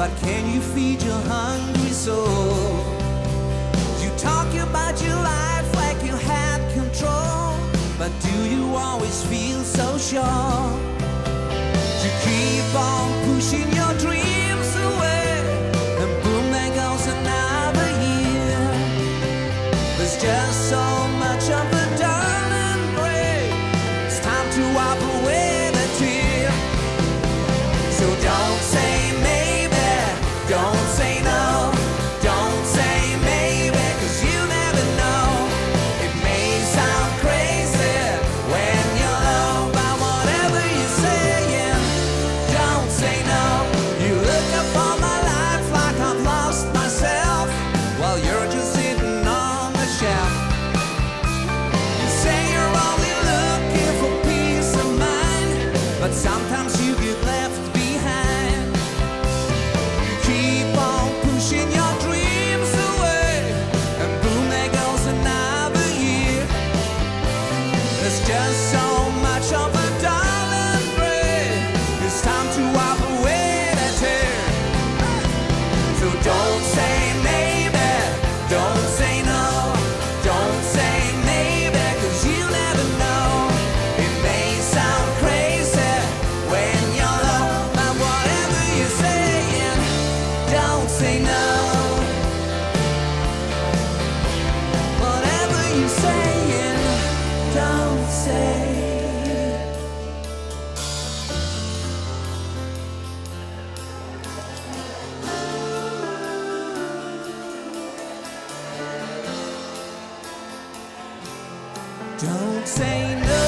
but can you feed your hungry soul? You talk about your life like you had control, but do you always feel so sure? You keep on pushing your dreams away, and boom, there goes another year. There's just so much of the dull and gray. It's time to wipe away the tear. So don't say maybe, don't say no, don't say maybe, 'cause you never know. It may sound crazy when you're low, but whatever you're saying, don't say no. You look up on my life like I've lost myself, while you're just sitting on the shelf. You say you're only looking for peace of mind, but sometimes you get left behind. You keep on pushing your dreams away, and boom, there goes another year. There's just so much of a dull and gray. It's time to wipe away that tear. So don't say maybe, don't say no, don't say maybe, 'cause you never know. It may sound crazy when you're low, but whatever you're saying, don't say no. Whatever you're saying, don't say. Don't say no.